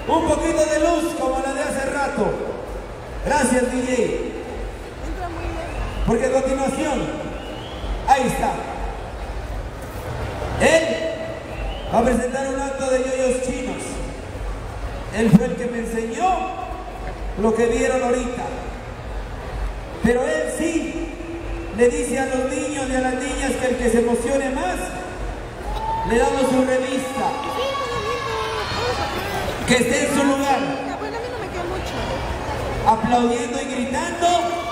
Un poquito de luz como la de hace rato. Gracias, DJ. Porque a continuación, ahí está. Él va a presentar un acto de yoyos chinos. Él fue el que me enseñó lo que vieron ahorita. Pero él sí le dice a los niños y a las niñas que el que se emocione más, le damos su revista. Que esté en su lugar. Aplaudiendo y gritando.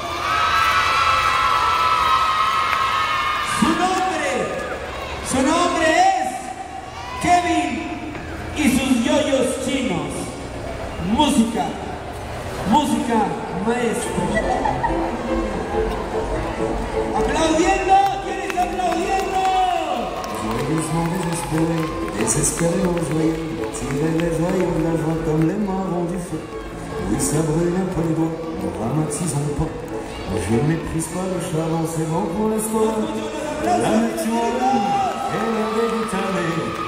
Su nombre es Kevin y sus yoyos chinos. Música maestro. Aplaudiendo, ¿quién está aplaudiendo? Joyeusement désespéré, désespéré en joyeux, tirer les joyaux de la joie comme les marrons du feu. Oui, ça brûle un peu les doigts, ne dramatisons pas. Je ne méprise pas le charbon, c'est bon pour l'espoir. La nature et la dégoûtée.